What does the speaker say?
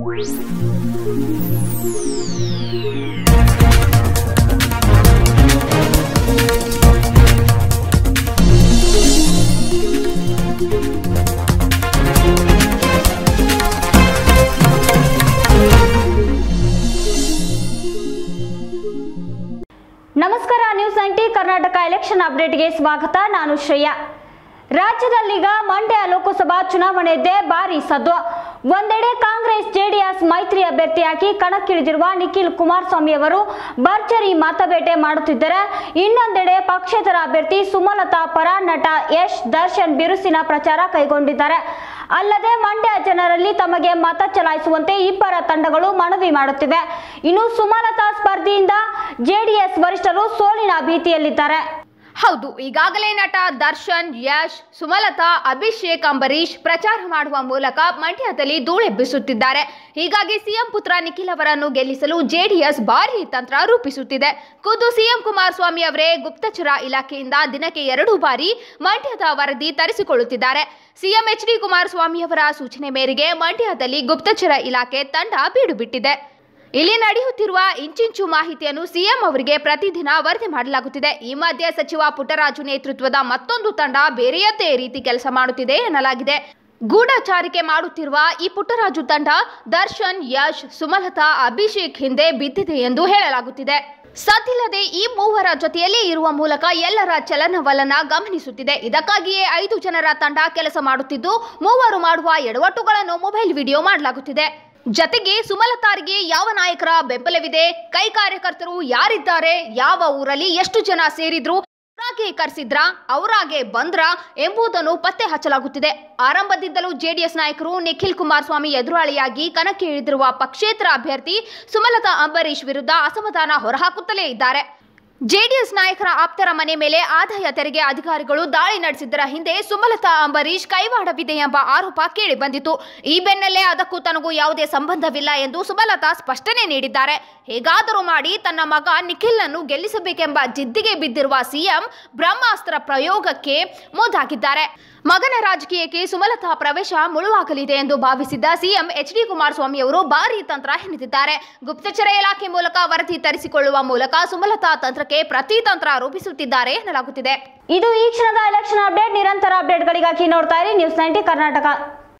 ನಮಸ್ಕಾರ, news 90 Karnataka election ಅಪ್ಡೇಟ್ಗೆ ಸ್ವಾಗತ. ನಾನು ಶ್ರೇಯಾ. ರಾಜ್ಯದಲ್ಲೀಗ ಮಂಡ್ಯ ಲೋಕಸಭಾ ಚುನಾವಣೆಯದ್ದೇ ಭಾರಿ ಸದ್ದು. ಒಂದೆಡೆ ಕಾಂಗ್ರೆಸ್ ಜೆಡಿಎಸ್ ಮೈತ್ರಿ ಅಭ್ಯರ್ಥಿಯಾಗಿ ಕಣಕ್ಕಿಳಿದಿರುವ ನಿಖಿಲ್ ಕುಮಾರಸ್ವಾಮಿ ಅವರು ಭರ್ಜರಿ ಮತಬೇಟೆ ಮಾಡುತ್ತಿದ್ದರೆ, ಇನ್ನೊಂದೆಡೆ ಪಕ್ಷೇತರ ಅಭ್ಯರ್ಥಿ ಸುಮಲತಾ ಪರ ನಟ ಯಶ್ ದರ್ಶನ್ ಬಿರುಸಿನ ಪ್ರಚಾರ ಕೈಗೊಂಡಿದ್ದಾರೆ. ಅಲ್ಲದೆ ಮಂಡ್ಯ ಜನರಲ್ಲಿ ತಮಗೆ ಮತ ಚಲಾಯಿಸುವಂತೆ ಇಬ್ಬರ ತಂಡಗಳು ಮನವಿ ಮಾಡುತ್ತಿವೆ. ಇನ್ನು ಸುಮಲತಾ ಸ್ಪರ್ಧೆಯಿಂದ ಜೆಡಿಎಸ್ ವರಿಷ್ಠರು ಸೋಲಿನ ಭೀತಿಯಲ್ಲಿದ್ದಾರೆ. ಹೌದು, ಈಗಾಗಲೇ ನಟ ದರ್ಶನ್, ಯಶ್, ಸುಮಲತಾ, ಅಭಿಷೇಕ್, ಅಂಬರೀಶ್ ಪ್ರಚಾರ ಮಾಡುವ ಮೂಲಕ ಮಂಡ್ಯದಲ್ಲಿ ಧೂಳೆಬ್ಬಿಸುತ್ತಿದ್ದಾರೆ. ಹೀಗಾಗಿ ಸಿಎಂ ಪುತ್ರ ನಿಖಿಲ್ ಅವರನ್ನು ಗೆಲ್ಲಿಸಲು ಜೆಡಿಎಸ್ ಭಾರಿ ತಂತ್ರ ರೂಪಿಸುತ್ತಿದೆ. ಖುದ್ದು ಸಿಎಂ ಕುಮಾರಸ್ವಾಮಿ ಅವರೇ ಗುಪ್ತಚರ ಇಲಾಖೆಯಿಂದ ದಿನಕ್ಕೆ 2 ಬಾರಿ ಮಂಡ್ಯದ ವರದಿ ತರಿಸಿಕೊಳ್ಳುತ್ತಿದ್ದಾರೆ. CM H D. ಕುಮಾರಸ್ವಾಮಿ ಅವರ ಸೂಚನೆ ಮೇರೆಗೆ ಮಂಡ್ಯದಲ್ಲಿ ಗುಪ್ತಚರ ಇಲಾಖೆ ತಂಡ ಬೀಡು ಬಿಟ್ಟಿದೆ. ಇಲ್ಲಿ ನಡೆಯುತ್ತಿರುವ ಇಂಚಿಂಚು ಮಾಹಿತಿಯನ್ನು ಸಿಎಂ ಅವರಿಗೆ ಪ್ರತಿದಿನ ವರದಿ ಮಾಡಲಾಗುತ್ತಿದೆ. ಈ ಮಧ್ಯೆ ಸಚಿವ ಪುಟ್ಟರಾಜು ನೇತೃತ್ವದ ಮತ್ತೊಂದು ತಂಡ ಬೇರೆಯದ್ದೇ ರೀತಿ ಕೆಲಸ ಮಾಡುತ್ತಿದೆ ಎನ್ನಲಾಗಿದೆ. ಗೂಢಚಾರಿಕೆ ಮಾಡುತ್ತಿರುವ ಈ ಪುಟ್ಟರಾಜು ತಂಡ ದರ್ಶನ್, ಯಶ್, ಸುಮಲತಾ, ಅಭಿಷೇಕ್ ಹಿಂದೆ ಬಿದ್ದಿದೆ ಎಂದು ಹೇಳಲಾಗುತ್ತಿದೆ. ಸದ್ದಿಲ್ಲದೆ ಈ ಮೂವರ ಜೊತೆಯಲ್ಲೇ ಇರುವ ಮೂಲಕ ಎಲ್ಲರ ಚಲನವಲನ ಗಮನಿಸುತ್ತಿದೆ. ಇದಕ್ಕಾಗಿಯೇ 5 ಜನರ ತಂಡ ಕೆಲಸ ಮಾಡುತ್ತಿದ್ದು, ಮೂವರು ಮಾಡುವ ಎಡವಟ್ಟುಗಳನ್ನು ಮೊಬೈಲ್ ವಿಡಿಯೋ ಮಾಡಲಾಗುತ್ತಿದೆ. ಜತೆಗೆ ಸುಮಲತಾರಿಗೆ ಯಾವ ನಾಯಕರ ಬೆಂಬಲವಿದೆ, ಕೈ ಕಾರ್ಯಕರ್ತರು ಯಾರಿದ್ದಾರೆ, ಯಾವ ಊರಲ್ಲಿ ಎಷ್ಟು ಜನ ಸೇರಿದ್ರು, ಅವರಾಗೆ ಕರೆಸಿದ್ರ, ಅವರಾಗೆ ಬಂದ್ರ ಎಂಬುದನ್ನು ಪತ್ತೆ ಹಚ್ಚಲಾಗುತ್ತಿದೆ. ಆರಂಭದಿಂದಲೂ ಜೆಡಿಎಸ್ ನಾಯಕರು ನಿಖಿಲ್ ಕುಮಾರಸ್ವಾಮಿ ಎದುರಾಳಿಯಾಗಿ ಕಣಕ್ಕೆ ಇಳಿದಿರುವ ಪಕ್ಷೇತರ ಅಭ್ಯರ್ಥಿ ಸುಮಲತಾ ಅಂಬರೀಶ್ ವಿರುದ್ಧ ಅಸಮಾಧಾನ ಹೊರಹಾಕುತ್ತಲೇ ಇದ್ದಾರೆ. ಜೆಡಿಎಸ್ ನಾಯಕರ ಆಪ್ತರ ಮನೆ ಮೇಲೆ ಆದಾಯ ತೆರಿಗೆ ಅಧಿಕಾರಿಗಳು ದಾಳಿ ನಡೆಸಿದ್ದರ ಹಿಂದೆ ಸುಮಲತಾ ಅಂಬರೀಶ್ ಕೈವಾಡವಿದೆ ಎಂಬ ಆರೋಪ ಕೇಳಿ ಬಂದಿತು. ಈ ಬೆನ್ನಲ್ಲೇ ಅದಕ್ಕೂ ತನಗೂ ಯಾವುದೇ ಸಂಬಂಧವಿಲ್ಲ ಎಂದು ಸುಮಲತಾ ಸ್ಪಷ್ಟನೆ ನೀಡಿದ್ದಾರೆ. ಹೇಗಾದರೂ ಮಾಡಿ ತನ್ನ ಮಗ ನಿಖಿಲ್ ಅನ್ನು ಗೆಲ್ಲಿಸಬೇಕೆಂಬ ಜಿದ್ದಿಗೆ ಬಿದ್ದಿರುವ ಸಿಎಂ ಬ್ರಹ್ಮಾಸ್ತ್ರ ಪ್ರಯೋಗಕ್ಕೆ ಮುಂದಾಗಿದ್ದಾರೆ. ಮಗನ ರಾಜಕೀಯಕ್ಕೆ ಸುಮಲತಾ ಪ್ರವೇಶ ಮುಳುವಾಗಲಿದೆ ಎಂದು ಭಾವಿಸಿದ್ದ ಸಿಎಂ ಎಚ್.ಡಿ. ಕುಮಾರಸ್ವಾಮಿ ಅವರು ಭಾರೀ ತಂತ್ರ ಹೆಣೆದಿದ್ದಾರೆ. ಗುಪ್ತಚರ ಇಲಾಖೆ ಮೂಲಕ ವರದಿ ತರಿಸಿಕೊಳ್ಳುವ ಮೂಲಕ ಸುಮಲತಾ ತಂತ್ರಕ್ಕೆ ಪ್ರತಿ ತಂತ್ರ ರೂಪಿಸುತ್ತಿದ್ದಾರೆ ಎನ್ನಲಾಗುತ್ತಿದೆ. ಇದು ಈ ಕ್ಷಣದ ಎಲೆಕ್ಷನ್ ಅಪ್ಡೇಟ್. ನಿರಂತರ ಅಪ್ಡೇಟ್ಗಳಿಗಾಗಿ ನೋಡ್ತಾ ಇರಿ ನ್ಯೂಸ್ 90 ಕರ್ನಾಟಕ.